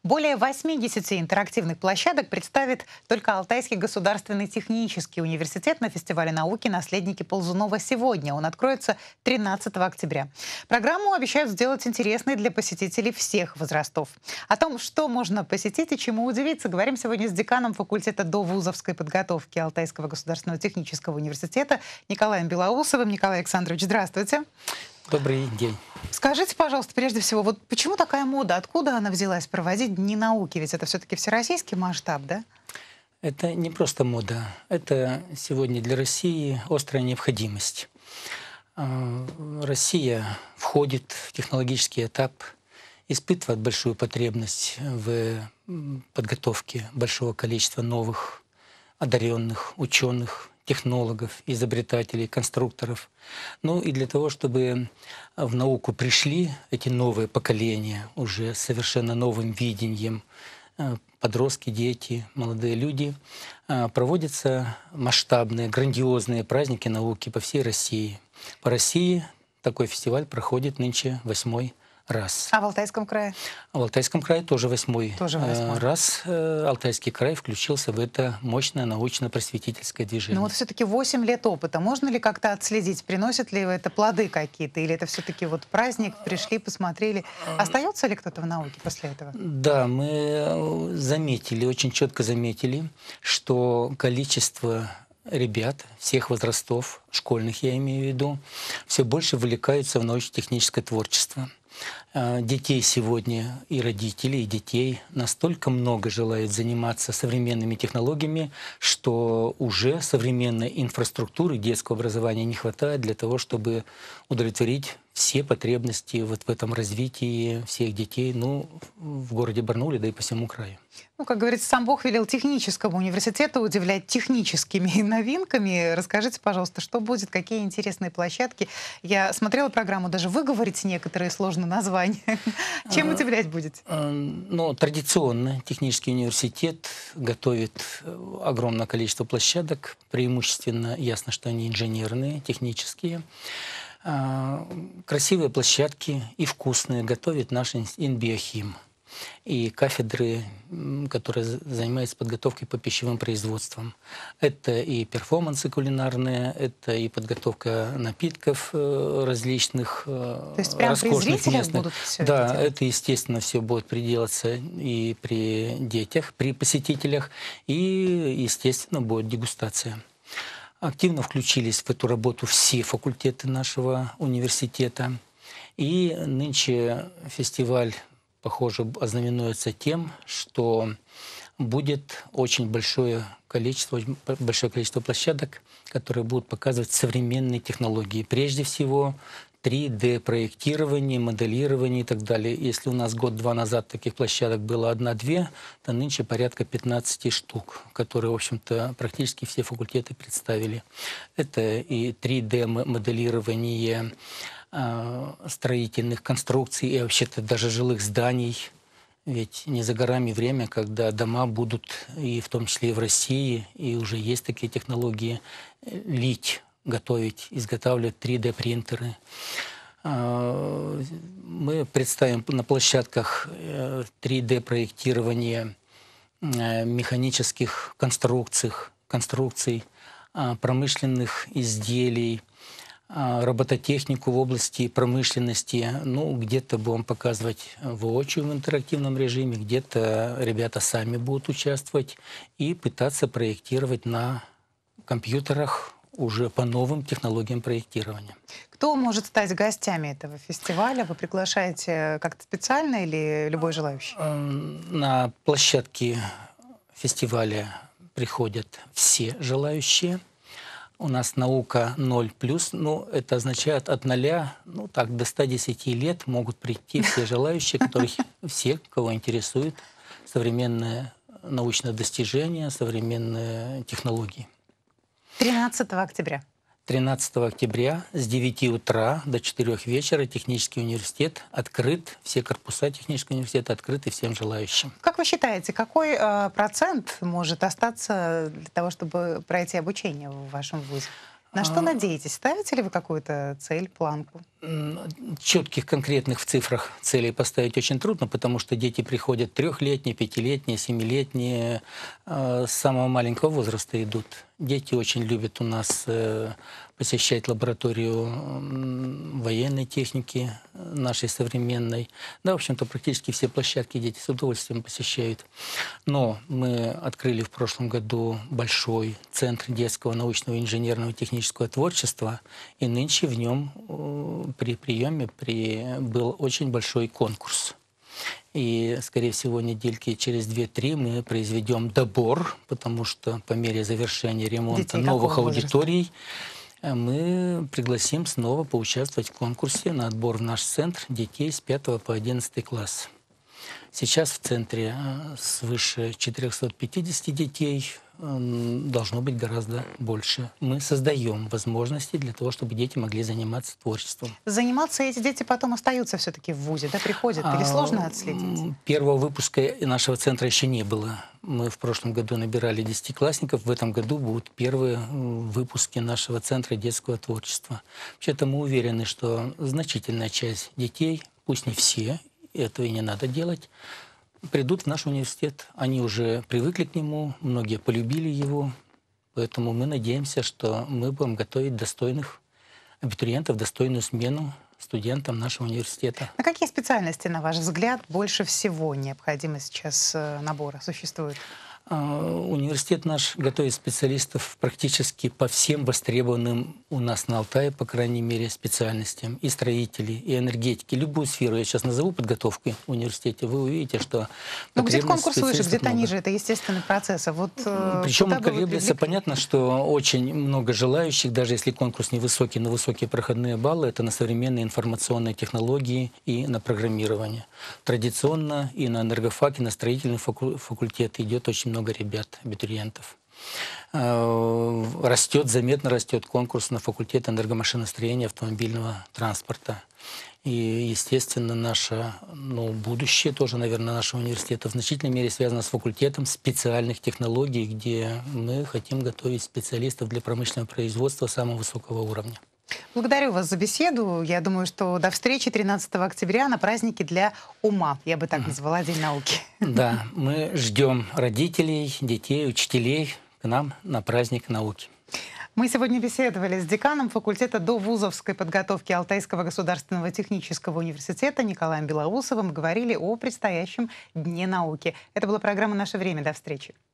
Более 80 интерактивных площадок представит только Алтайский государственный технический университет на фестивале науки «Наследники Ползунова» сегодня. Он откроется 13 октября. Программу обещают сделать интересной для посетителей всех возрастов. О том, что можно посетить и чему удивиться, говорим сегодня с деканом факультета довузовской подготовки Алтайского государственного технического университета Николаем Белоусовым. Николай Александрович, здравствуйте. Добрый день. Скажите, пожалуйста, прежде всего, вот почему такая мода? Откуда она взялась проводить Дни науки? Ведь это все-таки всероссийский масштаб, да? Это не просто мода. Это сегодня для России острая необходимость. Россия входит в технологический этап, испытывает большую потребность в подготовке большого количества новых, одаренных ученых, технологов, изобретателей, конструкторов. Ну и для того, чтобы в науку пришли эти новые поколения уже с совершенно новым видением, подростки, дети, молодые люди, проводятся масштабные, грандиозные праздники науки по всей России. По России такой фестиваль проходит нынче 8-й раз. А в Алтайском крае? А в Алтайском крае тоже 8-й раз. Алтайский край включился в это мощное научно-просветительское движение. Ну вот все-таки 8 лет опыта. Можно ли как-то отследить, приносят ли это плоды какие-то? Или это все-таки вот праздник, пришли, посмотрели? Остается ли кто-то в науке после этого? Да, мы заметили, очень четко заметили, что количество ребят всех возрастов, школьных я имею в виду, все больше вовлекаются в научно-техническое творчество. Детей сегодня и родителей, и детей настолько много желают заниматься современными технологиями, что уже современной инфраструктуры детского образования не хватает для того, чтобы удовлетворить все потребности вот в этом развитии всех детей, ну, в городе Барнауле, да и по всему краю. Ну, как говорится, сам Бог велел техническому университету удивлять техническими новинками. Расскажите, пожалуйста, что будет, какие интересные площадки. Я смотрела программу, даже выговорить некоторые сложные названия. Чем удивлять будете? Ну, традиционно технический университет готовит огромное количество площадок, преимущественно, ясно, что они инженерные, технические. Красивые площадки и вкусные готовит наш Инбиохим и кафедры, которые занимаются подготовкой по пищевым производствам. Это и перформансы кулинарные, это и подготовка напитков различных, то есть прям роскошных, местных. Будут все да, это делать? Это, естественно, все будет приделаться и при детях, при посетителях, и, естественно, будет дегустация. Активно включились в эту работу все факультеты нашего университета. И нынче фестиваль, похоже, ознаменуется тем, что будет очень большое количество площадок, которые будут показывать современные технологии. Прежде всего, 3D-проектирование, моделирование и так далее. Если у нас год-два назад таких площадок было 1-2, то нынче порядка 15 штук, которые, в общем-то, практически все факультеты представили. Это и 3D-моделирование строительных конструкций и вообще-то даже жилых зданий. Ведь не за горами время, когда дома будут, и в том числе и в России, и уже есть такие технологии, лить, готовить, изготавливать 3D-принтеры. Мы представим на площадках 3D-проектирование механических конструкций, промышленных изделий, робототехнику в области промышленности. Ну, где-то будем показывать воочию в интерактивном режиме, где-то ребята сами будут участвовать и пытаться проектировать на компьютерах уже по новым технологиям проектирования. Кто может стать гостями этого фестиваля? Вы приглашаете как-то специально или любой желающий? На площадке фестиваля приходят все желающие. У нас наука 0+, ну, это означает от 0, ну, так, до 110 лет могут прийти все желающие, все, кого интересует современное научное достижение, современные технологии. 13 октября. 13 октября с 9 утра до 4 вечера технический университет открыт, все корпуса технического университета открыты всем желающим. Как вы считаете, какой процент может остаться для того, чтобы пройти обучение в вашем вузе? На что надеетесь? Ставите ли вы какую-то цель, планку? Четких, конкретных в цифрах целей поставить очень трудно, потому что дети приходят трехлетние, пятилетние, семилетние, с самого маленького возраста идут. Дети очень любят у нас посещать лабораторию военной техники, нашей современной. Да, в общем-то, практически все площадки дети с удовольствием посещают. Но мы открыли в прошлом году большой центр детского научного, инженерного и технического творчества, и нынче в нем при приеме был очень большой конкурс. И, скорее всего, недельки через 2-3 мы произведем добор, потому что по мере завершения ремонта новых аудиторий мы пригласим снова поучаствовать в конкурсе на отбор в наш центр детей с 5 по 11 класс. Сейчас в центре свыше 450 детей, должно быть гораздо больше. Мы создаем возможности для того, чтобы дети могли заниматься творчеством. Заниматься эти дети потом остаются все-таки в ВУЗе, да, приходят? Или сложно отследить? Первого выпуска нашего центра еще не было. Мы в прошлом году набирали 10-классников. В этом году будут первые выпуски нашего центра детского творчества. Вообще-то мы уверены, что значительная часть детей, пусть не все, этого и не надо делать, придут в наш университет. Они уже привыкли к нему, многие полюбили его. Поэтому мы надеемся, что мы будем готовить достойных абитуриентов, достойную смену студентам нашего университета. На какие специальности, на ваш взгляд, больше всего необходимо сейчас набора существует? Университет наш готовит специалистов практически по всем востребованным у нас на Алтае, по крайней мере, специальностям. И строители, и энергетики. Любую сферу я сейчас назову подготовкой в университете. Вы увидите, что где-то конкурс выше, где-то ниже. Это естественный процесс. А вот причем он колеблется. Понятно, что очень много желающих, даже если конкурс невысокий, но высокие проходные баллы, это на современные информационные технологии и на программирование. Традиционно и на энергофак, и на строительный факультет идет очень много ребят, абитуриентов. Заметно растет конкурс на факультет энергомашиностроения, автомобильного транспорта. И, естественно, наше будущее тоже, наверное, нашего университета в значительной мере связано с факультетом специальных технологий, где мы хотим готовить специалистов для промышленного производства самого высокого уровня. Благодарю вас за беседу. Я думаю, что до встречи 13 октября на празднике для ума. Я бы так назвала День науки. Да, мы ждем родителей, детей, учителей к нам на праздник науки. Мы сегодня беседовали с деканом факультета довузовской подготовки Алтайского государственного технического университета Николаем Белоусовым. Говорили о предстоящем Дне науки. Это была программа «Наше время». До встречи.